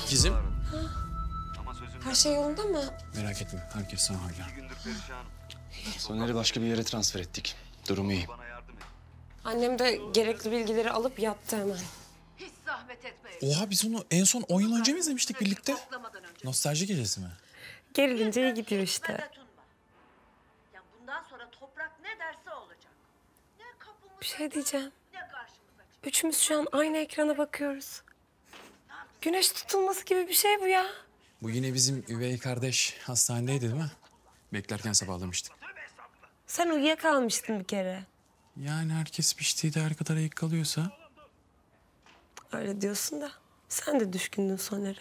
İkizim. Her şey yolunda mı? Merak etme, herkes sağ hala. Soner'i başka bir yere transfer ettik. Durumu iyi. Annem de gerekli bilgileri alıp yattı hemen. Hiç zahmet etmeyin. Oha, biz onu en son 10 yıl önce mi izlemiştik birlikte? Nostalji gecesi mi? Gerilince iyi gidiyor işte. Ya bundan sonra toprak ne derse olacak. Ne kapımıza Bir şey diyeceğim. ne karşımıza çık. Üçümüz şu an aynı ekrana bakıyoruz. Güneş tutulması gibi bir şey bu ya. Bu yine bizim üvey kardeş hastanedeydi değil mi? Beklerken sabahlamıştık. Sen uyuyakalmıştın bir kere. Yani herkes piştiği her kadar ayık kalıyorsa. Öyle diyorsun da sen de düşkündün Soner'e.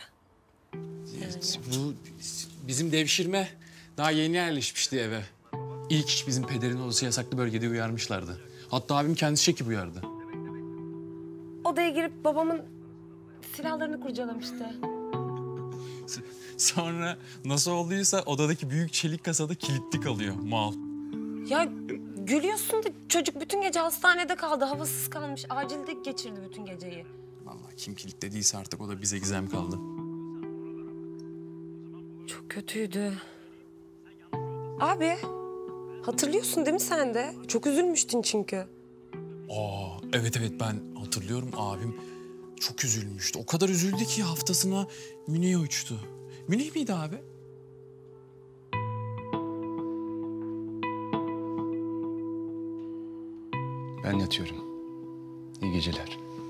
Bu bizim devşirme daha yeni yerleşmişti eve. İlk iş bizim pederin odası yasaklı bölgede uyarmışlardı. Hatta abim kendisi çekip uyardı. Odaya girip babamın silahlarını kurcalamıştı. Sonra nasıl olduysa odadaki büyük çelik kasada kilitli kalıyor mal. Ya gülüyorsun da çocuk bütün gece hastanede kaldı. Havasız kalmış. Acilde geçirdi bütün geceyi. Vallahi kim kilitlediyse artık o da bize gizem kaldı. Çok kötüydü. Abi hatırlıyorsun değil mi sen de? Çok üzülmüştün çünkü. Evet ben hatırlıyorum, abim çok üzülmüştü. O kadar üzüldü ki haftasına Münih'e uçtu. Münih miydi abi? Ben yatıyorum. İyi geceler.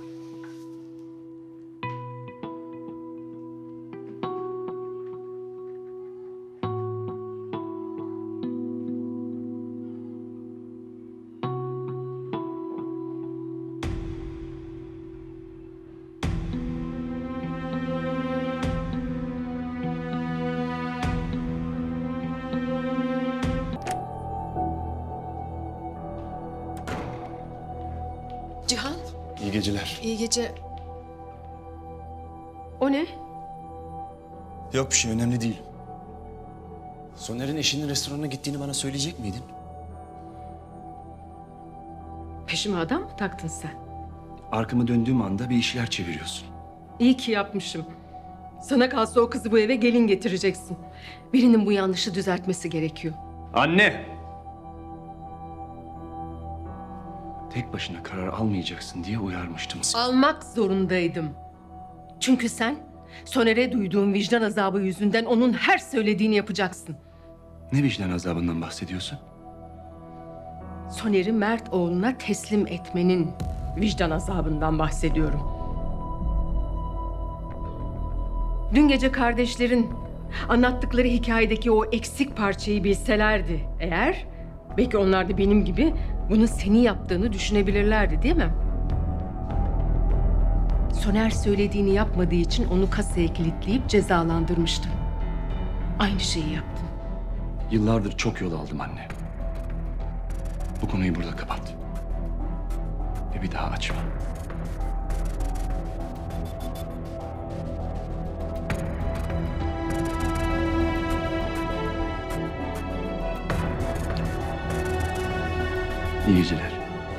Cihan, İyi geceler. iyi gece. O ne? Yok bir şey, önemli değil. Soner'in eşinin restorana gittiğini bana söyleyecek miydin? Peşime adam mı taktın sen? Arkamı döndüğüm anda bir işler çeviriyorsun. İyi ki yapmışım. Sana kalsa o kızı bu eve gelin getireceksin. Birinin bu yanlışı düzeltmesi gerekiyor. Anne! Tek başına karar almayacaksın diye uyarmıştım seni. Almak zorundaydım. Çünkü sen Soner'e duyduğun vicdan azabı yüzünden onun her söylediğini yapacaksın. Ne vicdan azabından bahsediyorsun? Soner'i Mert oğluna teslim etmenin vicdan azabından bahsediyorum. Dün gece kardeşlerin anlattıkları hikayedeki o eksik parçayı bilselerdi eğer, belki onlar da benim gibi bunu senin yaptığını düşünebilirlerdi, değil mi? Soner söylediğini yapmadığı için onu kasaya kilitleyip cezalandırmıştın. Aynı şeyi yaptın. Yıllardır çok yol aldım anne. Bu konuyu burada kapat. Ve bir daha açma. İyi geceler.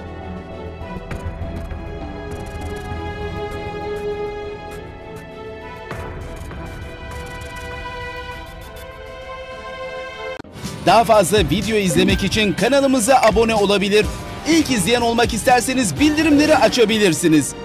Daha fazla video izlemek için kanalımıza abone olabilir. İlk izleyen olmak isterseniz bildirimleri açabilirsiniz.